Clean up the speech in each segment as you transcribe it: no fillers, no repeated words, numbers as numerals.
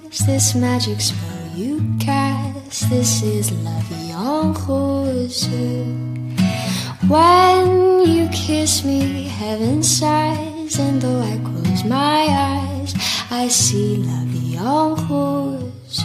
this magic spell you cast. This is la vie en rose. When you kiss me, heaven sighs, and though I close my eyes, I see la vie en rose.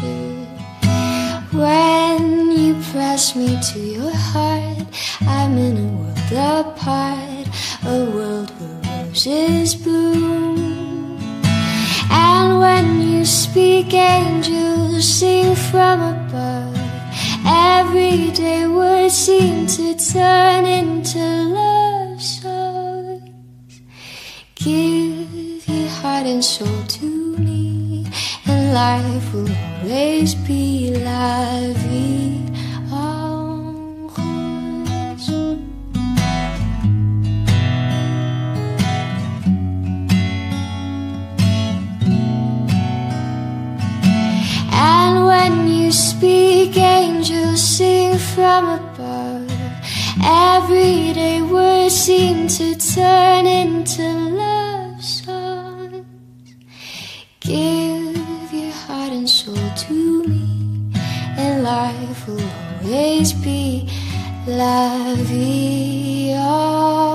When you press me to your heart, I'm in a world apart, a world where roses bloom. And when you speak, angels sing from above. Everyday words seem to turn into love songs. Give your heart and soul to me, and life will always be la vie en rose. And when you speak, angels sing from above. Everyday words seem to turn into love songs. Give your heart and soul to me, and life will always be la vie en rose.